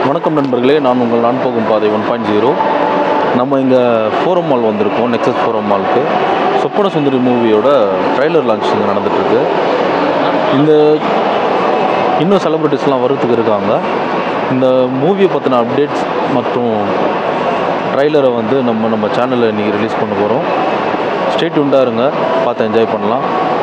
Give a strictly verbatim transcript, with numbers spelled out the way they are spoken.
வணக்கம் நண்பர்களே, நான் உங்கள் நான் போகும் பாதை ஒன் பாயிண்ட் ஜீரோ. நம்ம இங்கே ஃபோரம் மால் வந்திருக்கோம். நெக்ஸஸ் ஃபோரம் மாலுக்கு சொப்பன சுந்தரி மூவியோட ட்ரைலர் லான்ச் இங்கே நடந்துகிட்ருக்கு. இந்த இன்னும் செலிப்ரிட்டிஸ்லாம் வரத்துக்கு இருக்காங்க. இந்த மூவியை பற்றின அப்டேட்ஸ் மற்றும் ட்ரைலரை வந்து நம்ம நம்ம சேனலில் இன்றைக்கி ரிலீஸ் பண்ண போகிறோம். ஸ்டே டியூன்டாக இருங்க, பார்த்து என்ஜாய் பண்ணலாம்.